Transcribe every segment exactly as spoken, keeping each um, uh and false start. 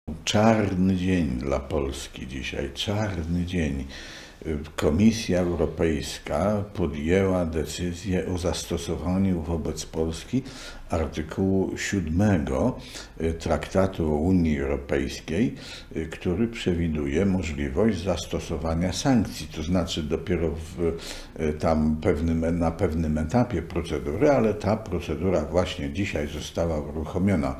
Czarny dzień dla Polski dzisiaj, czarny dzień. Komisja Europejska podjęła decyzję o zastosowaniu wobec Polski artykułu siódmego Traktatu o Unii Europejskiej, który przewiduje możliwość zastosowania sankcji, to znaczy dopiero w tam pewnym, na pewnym etapie procedury, ale ta procedura właśnie dzisiaj została uruchomiona.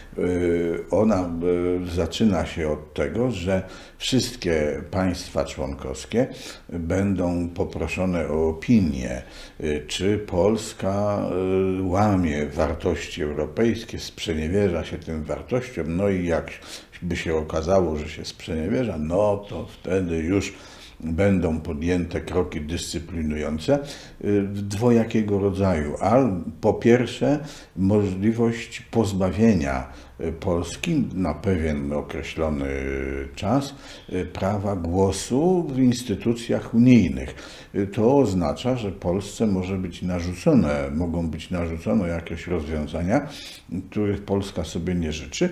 Ona zaczyna się od tego, że wszystkie państwa członkowskie będą poproszone o opinię, czy Polska łamie wartości europejskie, sprzeniewierza się tym wartościom, no i jak by się okazało, że się sprzeniewierza, no to wtedy już będą podjęte kroki dyscyplinujące dwojakiego rodzaju. A po pierwsze możliwość pozbawienia Polski na pewien określony czas prawa głosu w instytucjach unijnych. To oznacza, że Polsce może być narzucone, mogą być narzucone jakieś rozwiązania, których Polska sobie nie życzy.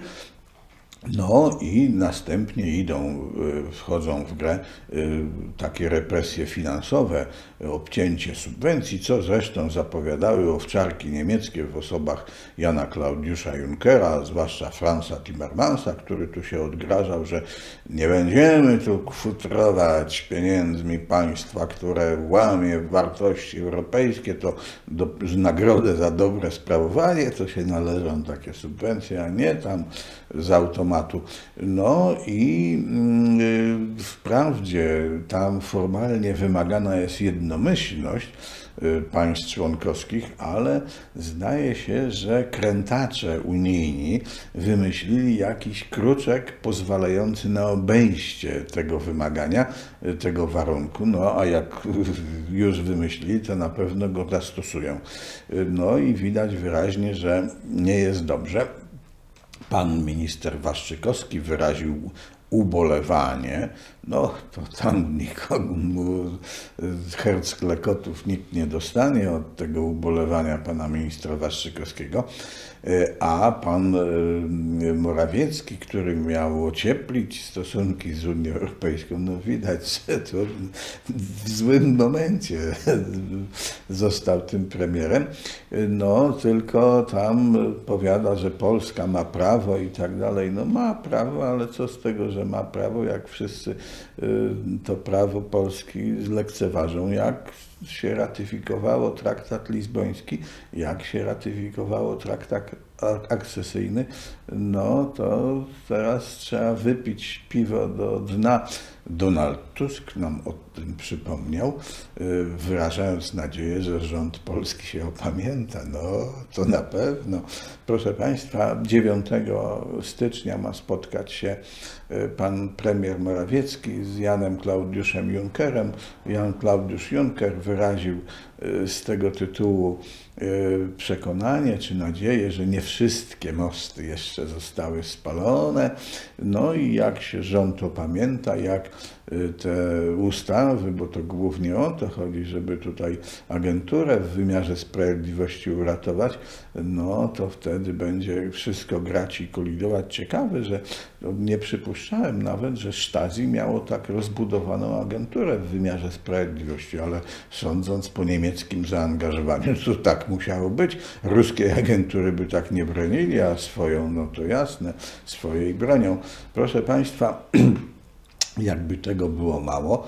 No i następnie idą, wchodzą w grę takie represje finansowe, obcięcie subwencji, co zresztą zapowiadały owczarki niemieckie w osobach Jana Klaudiusza Junckera, zwłaszcza Franza Timmermansa, który tu się odgrażał, że nie będziemy tu kfutrować pieniędzmi państwa, które łamie wartości europejskie, to do, z nagrodę za dobre sprawowanie to się należą takie subwencje, a nie tam z automatu. No i yy, wprawdzie tam formalnie wymagana jest jednomyślność yy, państw członkowskich, ale zdaje się, że krętacze unijni wymyślili jakiś kruczek pozwalający na obejście tego wymagania, yy, tego warunku, no a jak już wymyślili, to na pewno go zastosują. Yy, no i widać wyraźnie, że nie jest dobrze. Pan minister Waszczykowski wyraził ubolewanie, no to tam nikomu herc klekotów nikt nie dostanie od tego ubolewania pana ministra Waszczykowskiego, a pan Morawiecki, który miał ocieplić stosunki z Unią Europejską, no widać, że to w złym momencie został tym premierem, no tylko tam powiada, że Polska ma prawo i tak dalej, no ma prawo, ale co z tego, że ma prawo, jak wszyscy to prawo Polski zlekceważą, jak się ratyfikowało traktat lizboński, jak się ratyfikowało traktat akcesyjny, no to teraz trzeba wypić piwo do dna. Donald Tusk nam o tym przypomniał, wyrażając nadzieję, że rząd polski się opamięta. No to na pewno. Proszę Państwa, dziewiątego stycznia ma spotkać się pan premier Morawiecki z Janem Klaudiuszem Junckerem. Jan Klaudiusz Juncker wyraził z tego tytułu przekonanie czy nadzieję, że nie wszystkie mosty jeszcze zostały spalone. No i jak się rząd opamięta, jak te ustawy, bo to głównie o to chodzi, żeby tutaj agenturę w wymiarze sprawiedliwości uratować, no to wtedy będzie wszystko grać i kolidować. Ciekawe, że nie przypuszczałem nawet, że Stasi miało tak rozbudowaną agenturę w wymiarze sprawiedliwości, ale sądząc po niemieckim zaangażowaniu, to tak musiało być. Ruskie agentury by tak nie bronili, a swoją, no to jasne, swojej bronią. Proszę Państwa, jakby tego było mało,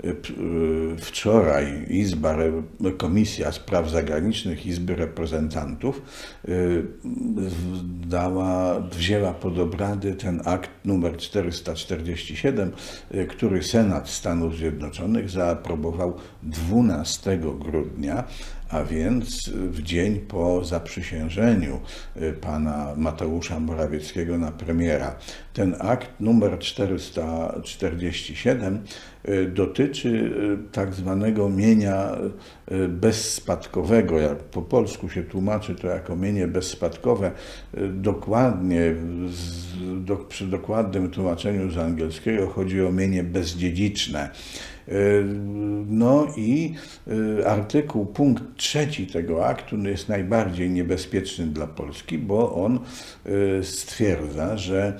wczoraj Izba, Komisja Spraw Zagranicznych Izby Reprezentantów dała, wzięła pod obrady ten akt numer czterysta czterdzieści siedem, który Senat Stanów Zjednoczonych zaaprobował dwunastego grudnia, a więc w dzień po zaprzysiężeniu pana Mateusza Morawieckiego na premiera. Ten akt numer czterysta czterdzieści siedem dotyczy tak zwanego mienia bezspadkowego. Jak po polsku się tłumaczy to jako mienie bezspadkowe. Dokładnie, do, przy dokładnym tłumaczeniu z angielskiego chodzi o mienie bezdziedziczne. No i artykuł, punkt trzeci tego aktu jest najbardziej niebezpieczny dla Polski, bo on stwierdza, że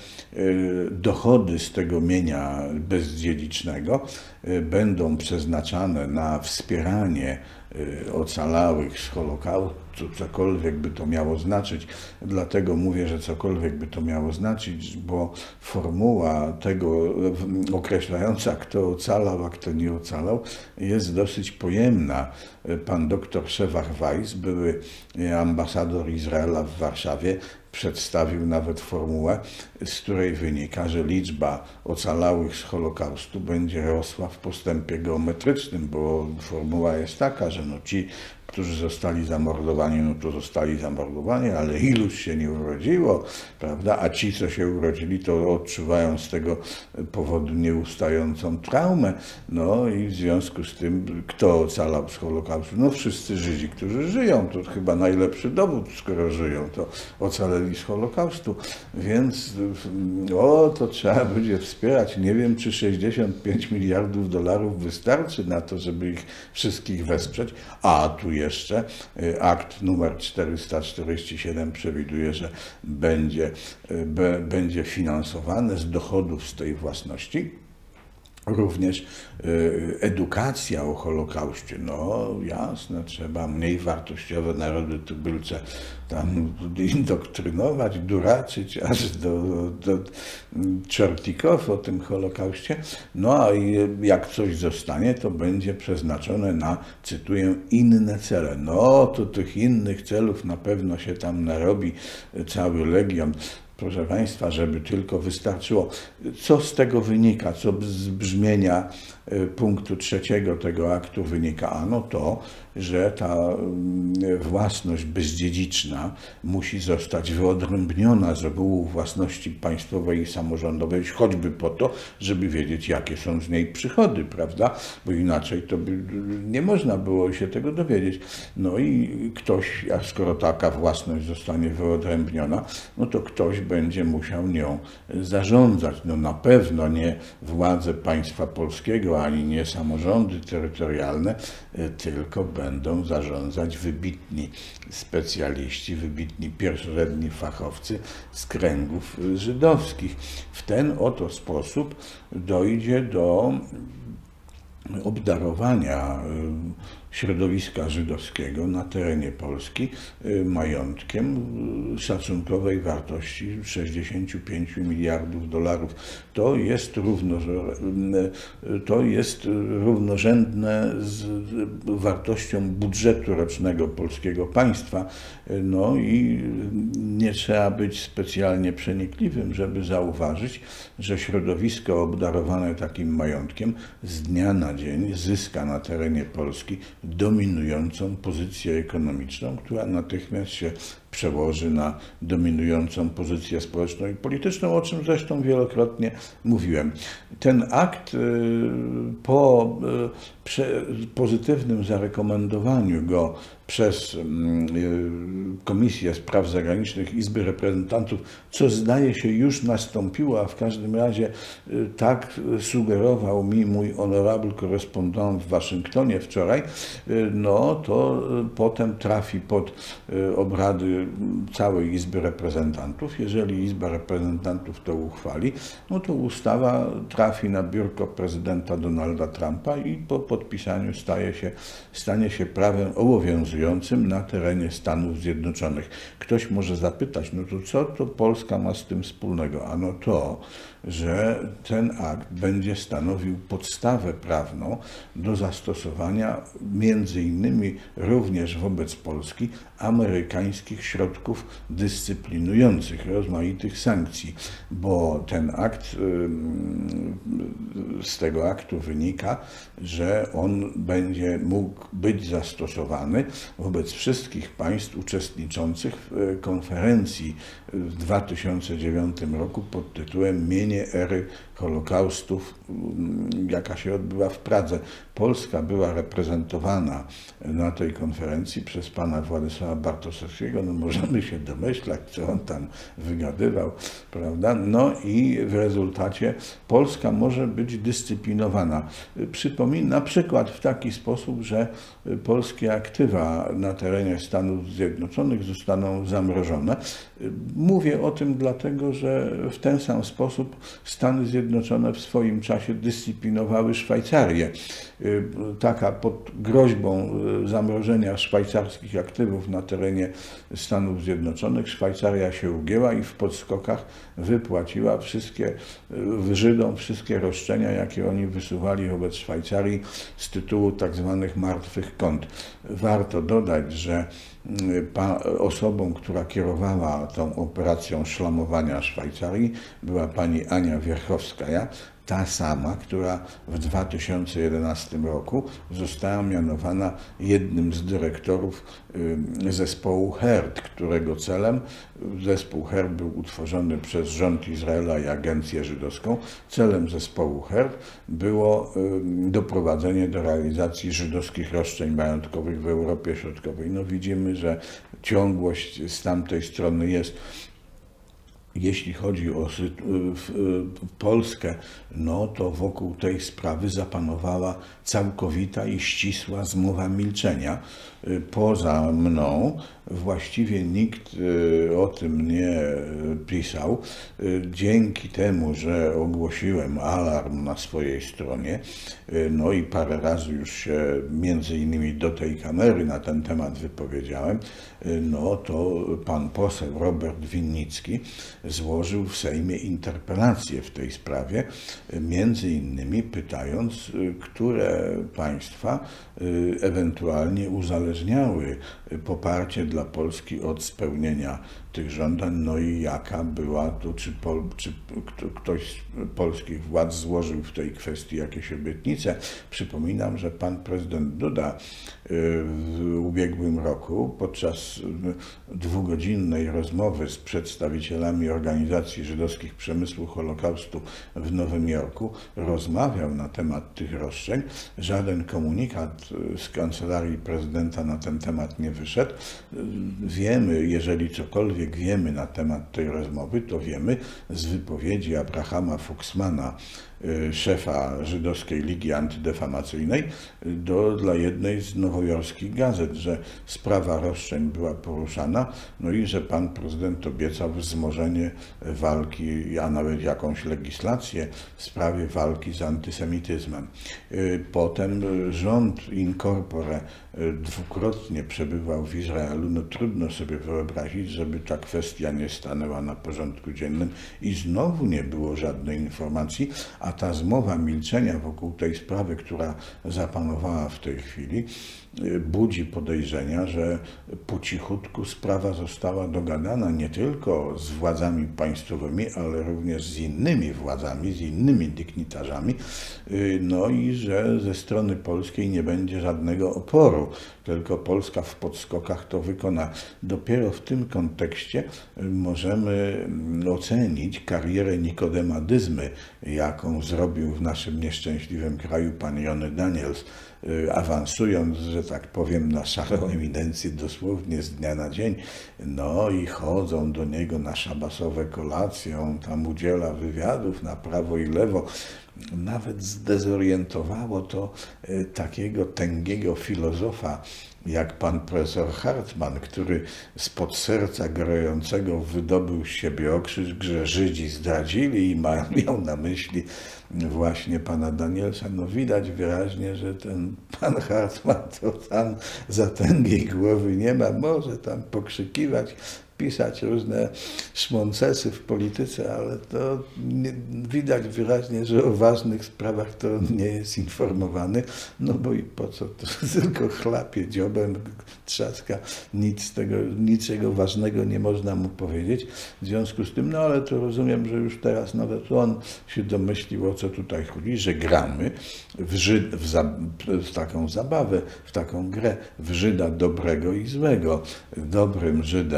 dochody z tego mienia bezdziedzicznego będą przeznaczane na wspieranie ocalałych z Holokaustu, cokolwiek by to miało znaczyć. Dlatego mówię, że cokolwiek by to miało znaczyć, bo formuła tego określająca, kto ocalał, a kto nie ocalał, jest dosyć pojemna. Pan doktor Shevach Weiss, były ambasador Izraela w Warszawie, przedstawił nawet formułę, z której wynika, że liczba ocalałych z Holokaustu będzie rosła w postępie geometrycznym, bo formuła jest taka, że no ci, którzy zostali zamordowani, no to zostali zamordowani, ale iluś się nie urodziło, prawda? A ci, co się urodzili, to odczuwają z tego powodu nieustającą traumę. No i w związku z tym, kto ocalał z Holokaustu? No wszyscy Żydzi, którzy żyją. To chyba najlepszy dowód, skoro żyją, to ocaleli z Holokaustu. Więc o, to trzeba będzie wspierać. Nie wiem, czy sześćdziesiąt pięć miliardów dolarów wystarczy na to, żeby ich wszystkich wesprzeć. A tu jeszcze akt numer czterysta czterdzieści siedem przewiduje, że będzie, be, będzie finansowane z dochodów z tej własności również edukacja o Holokauście. No jasne, trzeba mniej wartościowe narody tubylcze tam indoktrynować, duraczyć aż do, do czertików o tym Holokauście. No a jak coś zostanie, to będzie przeznaczone na, cytuję, inne cele. No to tych innych celów na pewno się tam narobi cały legion. Proszę Państwa, żeby tylko wystarczyło. Co z tego wynika? Co z brzmienia punktu trzeciego tego aktu wynika? Ano to, że ta własność bezdziedziczna musi zostać wyodrębniona z reguł własności państwowej i samorządowej, choćby po to, żeby wiedzieć, jakie są z niej przychody, prawda? Bo inaczej to by nie można było się tego dowiedzieć. No i ktoś, a skoro taka własność zostanie wyodrębniona, no to ktoś będzie musiał nią zarządzać. No na pewno nie władze państwa polskiego, ani nie samorządy terytorialne, tylko będą zarządzać wybitni specjaliści, wybitni pierwszorzędni fachowcy z kręgów żydowskich. W ten oto sposób dojdzie do obdarowania środowiska żydowskiego na terenie Polski majątkiem szacunkowej wartości sześćdziesiąt pięć miliardów dolarów. To jest, równo, to jest równorzędne z wartością budżetu rocznego polskiego państwa. No i nie trzeba być specjalnie przenikliwym, żeby zauważyć, że środowisko obdarowane takim majątkiem z dnia na dzień zyska na terenie Polski dominującą pozycję ekonomiczną, która natychmiast się przełoży na dominującą pozycję społeczną i polityczną, o czym zresztą wielokrotnie mówiłem. Ten akt po pozytywnym zarekomendowaniu go przez Komisję Spraw Zagranicznych Izby Reprezentantów, co zdaje się już nastąpiło, a w każdym razie tak sugerował mi mój honorable korespondent w Waszyngtonie wczoraj, no to potem trafi pod obrady całej Izby Reprezentantów. Jeżeli Izba Reprezentantów to uchwali, no to ustawa trafi na biurko prezydenta Donalda Trumpa i po podpisaniu staje się, stanie się prawem obowiązującym na terenie Stanów Zjednoczonych. Ktoś może zapytać, no to co to Polska ma z tym wspólnego? Ano to, że ten akt będzie stanowił podstawę prawną do zastosowania między innymi również wobec Polski amerykańskich środków dyscyplinujących, rozmaitych sankcji, bo ten akt, z tego aktu wynika, że on będzie mógł być zastosowany wobec wszystkich państw uczestniczących w konferencji w dwa tysiące dziewiątym roku pod tytułem Mienie przypomnienie ery Holokaustów, jaka się odbyła w Pradze. Polska była reprezentowana na tej konferencji przez pana Władysława Bartoszewskiego. No możemy się domyślać, co on tam wygadywał, prawda? No i w rezultacie Polska może być dyscyplinowana. Przypominam na przykład w taki sposób, że polskie aktywa na terenie Stanów Zjednoczonych zostaną zamrożone. Mówię o tym dlatego, że w ten sam sposób Stany Zjednoczone w swoim czasie dyscyplinowały Szwajcarię. Taka pod groźbą zamrożenia szwajcarskich aktywów na terenie Stanów Zjednoczonych Szwajcaria się ugięła i w podskokach wypłaciła wszystkie Żydom wszystkie roszczenia, jakie oni wysuwali wobec Szwajcarii z tytułu tak zwanych martwych kont. Warto dodać, że osobą, która kierowała tą operacją szlamowania Szwajcarii, była pani Ania Wierchowskaja, ta sama, która w dwa tysiące jedenastym roku została mianowana jednym z dyrektorów zespołu HERT, którego celem, zespół HERT był utworzony przez rząd Izraela i agencję żydowską, celem zespołu HERT było doprowadzenie do realizacji żydowskich roszczeń majątkowych w Europie Środkowej. No widzimy, że ciągłość z tamtej strony jest. Jeśli chodzi o Polskę, no to wokół tej sprawy zapanowała całkowita i ścisła zmowa milczenia. Poza mną właściwie nikt o tym nie pisał. Dzięki temu, że ogłosiłem alarm na swojej stronie, no i parę razy już się między innymi do tej kamery na ten temat wypowiedziałem, no to pan poseł Robert Winnicki złożył w Sejmie interpelację w tej sprawie, między innymi pytając, które państwa ewentualnie uzależniały poparcie dla Polski od spełnienia tych żądań, no i jaka była to, czy, Pol, czy ktoś z polskich władz złożył w tej kwestii jakieś obietnice. Przypominam, że pan prezydent Duda w ubiegłym roku podczas dwugodzinnej rozmowy z przedstawicielami organizacji żydowskich przemysłu Holokaustu w Nowym Jorku rozmawiał na temat tych roszczeń. Żaden komunikat z kancelarii prezydenta na ten temat nie wyszedł. Wiemy, jeżeli cokolwiek wiemy na temat tej rozmowy, to wiemy z wypowiedzi Abrahama Fuchsmana, szefa Żydowskiej Ligi Antydefamacyjnej, do, dla jednej z nowojorskich gazet, że sprawa roszczeń była poruszana, no i że pan prezydent obiecał wzmożenie walki, a nawet jakąś legislację w sprawie walki z antysemityzmem. Potem rząd in corpore dwukrotnie przebywał w Izraelu. No trudno sobie wyobrazić, żeby ta kwestia nie stanęła na porządku dziennym i znowu nie było żadnej informacji, a ta zmowa milczenia wokół tej sprawy, która zapanowała w tej chwili, budzi podejrzenia, że po cichutku sprawa została dogadana nie tylko z władzami państwowymi, ale również z innymi władzami, z innymi dygnitarzami, no i że ze strony polskiej nie będzie żadnego oporu, tylko Polska w podskokach to wykona. Dopiero w tym kontekście możemy ocenić karierę Nikodema Dyzmy, jaką zrobił w naszym nieszczęśliwym kraju pan Jony Daniels, awansując, że tak powiem, na szarą eminencję dosłownie z dnia na dzień, no i chodzą do niego na szabasowe kolacje, on tam udziela wywiadów na prawo i lewo. Nawet zdezorientowało to takiego tęgiego filozofa, jak pan profesor Hartman, który spod serca gorącego wydobył z siebie okrzyk, że Żydzi zdradzili i miał na myśli właśnie pana Danielsa. No widać wyraźnie, że ten pan Hartman to tam za tęgiej głowy nie ma, może tam pokrzykiwać, pisać różne szmoncesy w polityce, ale to nie, widać wyraźnie, że o ważnych sprawach to nie jest informowany, no bo i po co, to tylko chlapie dziobem, trzaska, nic z tego, niczego ważnego nie można mu powiedzieć. W związku z tym, no ale to rozumiem, że już teraz nawet on się domyślił, o co tutaj chodzi, że gramy w, Żyd, w, za, w taką zabawę, w taką grę, w Żyda dobrego i złego. Dobrym Żydem jest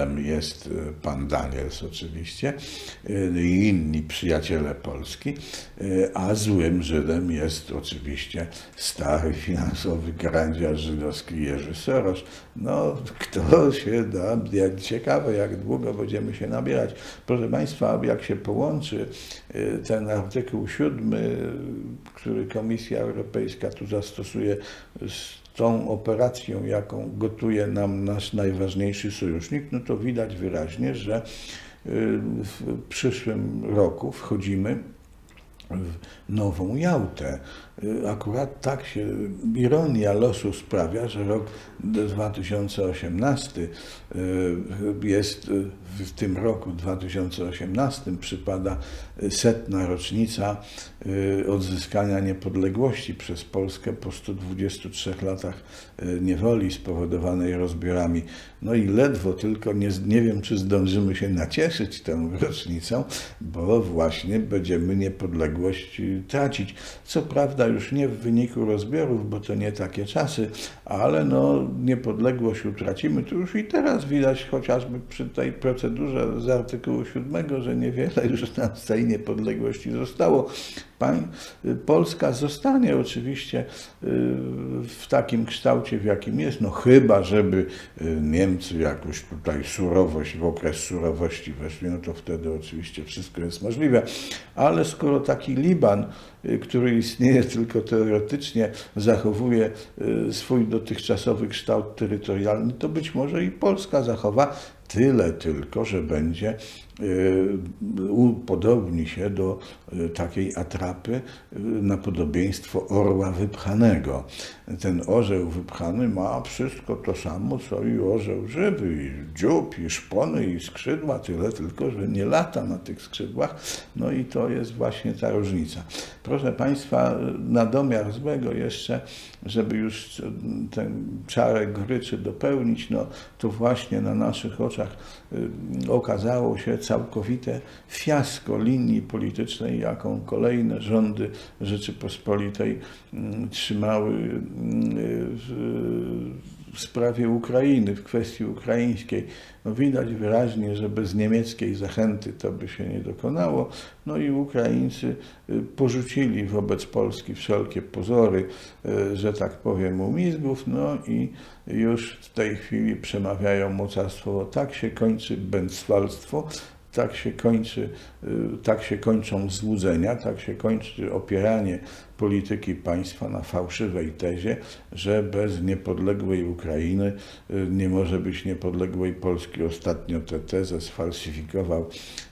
jest pan Daniels oczywiście i inni przyjaciele Polski, a złym Żydem jest oczywiście stary finansowy grandziarz żydowski Jerzy Soros. No, kto się da, ciekawe jak długo będziemy się nabierać. Proszę Państwa, jak się połączy ten artykuł siódmy, który Komisja Europejska tu zastosuje z tą operacją, jaką gotuje nam nasz najważniejszy sojusznik, no to widać wyraźnie, że w przyszłym roku wchodzimy w nową Jałtę. Akurat tak się, ironia losu sprawia, że rok dwa tysiące osiemnasty jest, w tym roku dwa tysiące osiemnastym przypada setna rocznica odzyskania niepodległości przez Polskę po stu dwudziestu trzech latach niewoli spowodowanej rozbiorami. No i ledwo tylko, nie, nie wiem, czy zdążymy się nacieszyć tą rocznicą, bo właśnie będziemy niepodległość tracić. Co prawda już nie w wyniku rozbiorów, bo to nie takie czasy, ale no niepodległość utracimy. To już i teraz widać chociażby przy tej procedurze z artykułu siódmego, że niewiele już nam z tej niepodległości zostało. Polska zostanie oczywiście w takim kształcie, w jakim jest, no chyba, żeby Niemcy jakoś tutaj surowość, w okres surowości weszli, no to wtedy oczywiście wszystko jest możliwe, ale skoro taki Liban, który istnieje tylko teoretycznie, zachowuje swój dotychczasowy kształt terytorialny, to być może i Polska zachowa. Tyle tylko, że będzie, upodobni się do takiej atrapy na podobieństwo orła wypchanego. Ten orzeł wypchany ma wszystko to samo, co i orzeł żywy, i dziób, i szpony, i skrzydła, tyle tylko, że nie lata na tych skrzydłach. No i to jest właśnie ta różnica. Proszę Państwa, na domiar złego jeszcze, żeby już ten czarek goryczy dopełnić, no to właśnie na naszych oczach okazało się całkowite fiasko linii politycznej, jaką kolejne rządy Rzeczypospolitej trzymały w sprawie Ukrainy, w kwestii ukraińskiej. No widać wyraźnie, że bez niemieckiej zachęty to by się nie dokonało. No i Ukraińcy porzucili wobec Polski wszelkie pozory, że tak powiem, umizgów, no i już w tej chwili przemawiają mocarstwo. Tak się kończy bęctwalstwo, tak się kończy, tak się kończą złudzenia, tak się kończy opieranie polityki państwa na fałszywej tezie, że bez niepodległej Ukrainy nie może być niepodległej Polski. Ostatnio tę tezę sfalsyfikował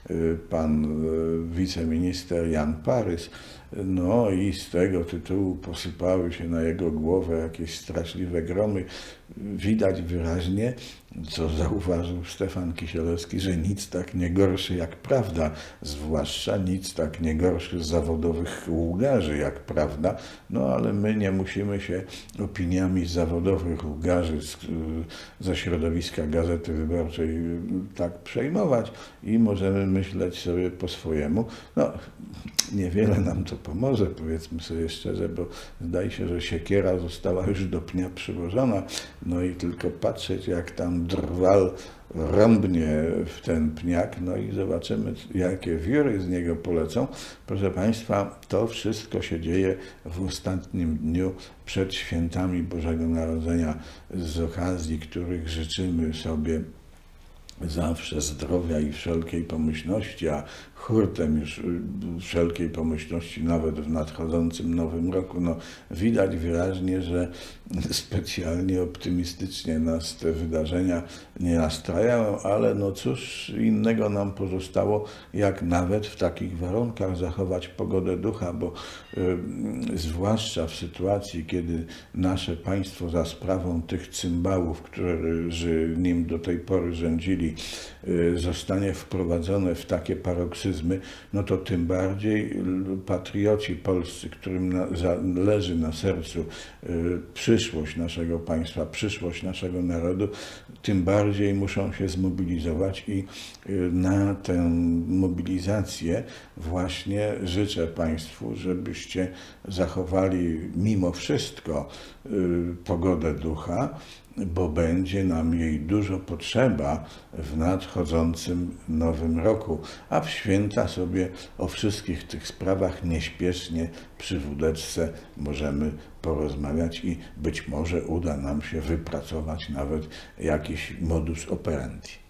pan wiceminister Jan Parys. No i z tego tytułu posypały się na jego głowę jakieś straszliwe gromy. Widać wyraźnie, co zauważył Stefan Kisielewski, że nic tak nie gorszy jak prawda, zwłaszcza nic tak nie gorszy z zawodowych łgarzy jak prawda, no ale my nie musimy się opiniami zawodowych łgarzy z, ze środowiska Gazety Wyborczej tak przejmować i możemy myśleć sobie po swojemu. No, niewiele nam to pomoże, powiedzmy sobie szczerze, bo zdaje się, że siekiera została już do pnia przyłożona, no i tylko patrzeć, jak tam drwal rąbnie w ten pniak, no i zobaczymy, jakie wióry z niego polecą. Proszę Państwa, to wszystko się dzieje w ostatnim dniu przed świętami Bożego Narodzenia, z okazji których życzymy sobie zawsze zdrowia i wszelkiej pomyślności, a hurtem już wszelkiej pomyślności nawet w nadchodzącym nowym roku. No, widać wyraźnie, że specjalnie optymistycznie nas te wydarzenia nie nastrajają, ale no cóż innego nam pozostało, jak nawet w takich warunkach zachować pogodę ducha, bo y, zwłaszcza w sytuacji, kiedy nasze państwo za sprawą tych cymbałów, którzy nim do tej pory rządzili, y, zostanie wprowadzone w takie paroksy neoklasycyzmy, no to tym bardziej patrioci polscy, którym na, leży na sercu y, przyszłość naszego państwa, przyszłość naszego narodu, tym bardziej muszą się zmobilizować i y, na tę mobilizację właśnie życzę państwu, żebyście zachowali mimo wszystko y, pogodę ducha, bo będzie nam jej dużo potrzeba w nadchodzącym nowym roku, a w święta sobie o wszystkich tych sprawach nieśpiesznie przy wódeczce możemy porozmawiać i być może uda nam się wypracować nawet jakiś modus operandi.